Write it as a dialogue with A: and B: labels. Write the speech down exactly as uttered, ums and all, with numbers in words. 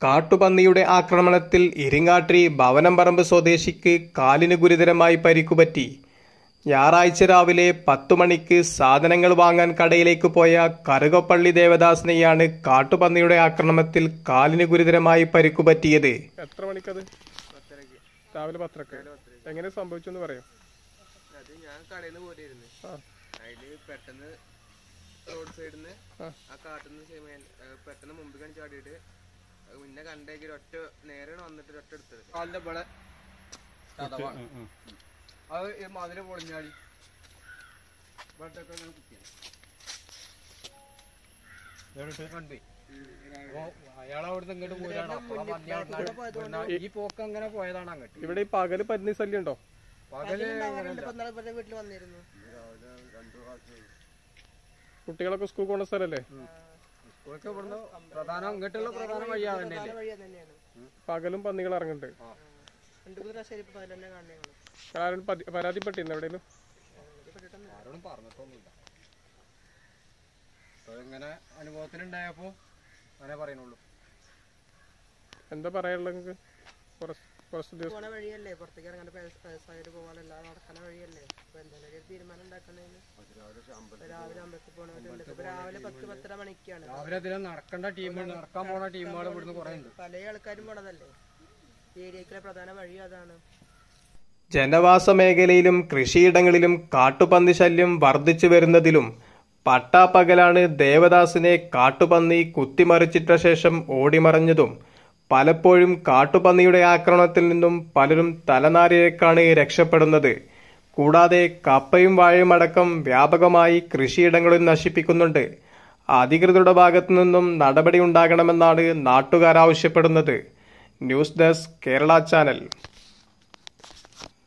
A: കാട്ടുപന്നിയുടെ ആക്രമണത്തിൽ ഇരിങ്ങാട്ടിരി ഭവനംപറമ്പ് സ്വദേശിക്ക് കാലിന് ഗുരുതരമായി പരിക്കുപറ്റി. ഞായറാഴ്ച രാവിലെ പത്തു മണിക്ക് സാധനങ്ങൾ വാങ്ങാൻ കടയിലേക്ക് പോയ കറുകപ്പള്ളി ദേവദാസിനെയാണ് കാട്ടുപന്നിയുടെ ആക്രമണത്തിൽ കാലിന് ഗുരുതരമായി പരിക്കുപറ്റിയത്.
B: എത്ര മണിക്കത്? രാവിലെ പത്തരക്ക്. എങ്ങനെ സംഭവിച്ചെന്ന് പറയാം?
C: അത് ഞാൻ കടയിൽ നിന്ന് പോരായിരുന്നു. അതില് പെട്ടെന്ന് റോഡ് സൈഡിൽ നിന്ന് ആ കാട്ടുന്ന പെട്ടെന്ന് മുമ്പിൽ കണി ചാടിയിട്ട് മുന്നേ കണ്ടേക്ക് ഒറ്റ നേരെ വന്നിട്ട് ഒറ്റ എടുത്തത് കാലിന്റെ ഇവിടെ അത് മതില് പൊളിഞ്ഞാടി കണ്ടു. അയാളവിടുന്ന് ഇങ്ങോട്ട് പോയതാണ്. ഈ പോക്ക് അങ്ങനെ പോയതാണ് അങ്ങോട്ട്.
B: ഇവിടെ ഈ പകല് പന്നി ശല്യം ഉണ്ടോ?
C: പകല്
D: വീട്ടിൽ വന്നിരുന്നു.
B: കുട്ടികളൊക്കെ സ്കൂൾ പോകുന്ന സ്ഥലല്ലേ?
C: സ്കൂളൊക്കെ ഇവിടുന്ന് പ്രധാനം ഇങ്ങോട്ടുള്ള പ്രധാന വഴിയാണ്.
B: പകലും പന്നികൾ ഇറങ്ങുന്നുണ്ട്. പരാതിപ്പെട്ടിരുന്നു എവിടെയും?
C: ആരോടും പറഞ്ഞിട്ടൊന്നുമില്ല. ഇങ്ങനെ അനുഭവത്തിലുണ്ടായപ്പോ അങ്ങനെ പറയുന്നുള്ളൂ.
B: എന്താ പറയാനുള്ളത് നിങ്ങൾക്ക്?
D: പോണ വഴിയല്ലേ, പുറത്തേക്ക് ഇറങ്ങാൻ സൈഡ് പോകാനല്ല, നടക്കണ വഴിയല്ലേ. അപ്പൊ എന്തായാലും ഒരു തീരുമാനം ഉണ്ടാക്കണേന് രാവിലെ അമ്പലത്തിൽ പോണവരുണ്ട്. ഇപ്പൊ രാവിലെ പത്ത് പത്തര മണിക്കാണ്.
C: രാവിലെ അതിലെ നടക്കേണ്ട ടീമുകൾ, നടക്കാൻ പോണ ടീമുകൾ ഇവിടുന്ന് കുറെ ഉണ്ട്.
D: പല ആൾക്കാരും പോണതല്ലേ. ഏരിയയിലെ പ്രധാന വഴി അതാണ്.
A: ജനവാസ മേഖലയിലും കൃഷിയിടങ്ങളിലും കാട്ടുപന്നി ശല്യം വർദ്ധിച്ചു വരുന്നതിലും പട്ടാപ്പകലാണ് ദേവദാസിനെ കാട്ടുപന്നി കുത്തിമറിച്ചിട്ട ശേഷം ഓടിമറഞ്ഞതും പലപ്പോഴും കാട്ടുപന്നിയുടെ ആക്രമണത്തിൽ നിന്നും പലരും തലനാരിഴക്കാണ് രക്ഷപ്പെടുന്നത്. കൂടാതെ കപ്പയും വാഴയും അടക്കം വ്യാപകമായി കൃഷിയിടങ്ങളിൽ നശിപ്പിക്കുന്നുണ്ട്. അധികൃതരുടെ ഭാഗത്തു നിന്നും നടപടി ഉണ്ടാകണമെന്നാണ് നാട്ടുകാർ ആവശ്യപ്പെടുന്നത്. News desk Kerala channel.